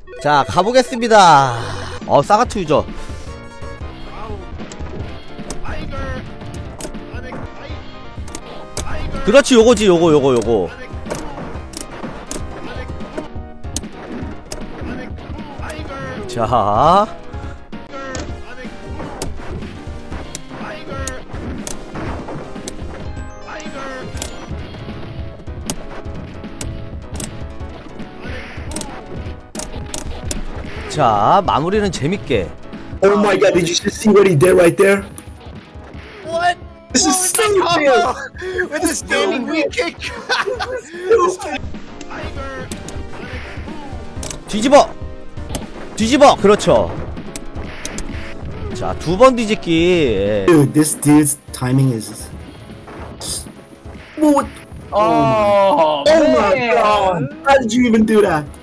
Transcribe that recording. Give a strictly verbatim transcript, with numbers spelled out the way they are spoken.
자, 가보겠습니다. 어, 사가투 유저. 그렇지, 요거지, 요거, 요거, 요거. 자. 자, 마무리는 재밌게. Oh my god, did you just see what he did right there? What? This is so combo with a standing weak kick. 뒤집어! 뒤집어! 그렇죠. 자, 두 번 뒤집기. Dude, this dude's timing is. What? Oh, Oh my god! How did you even do that?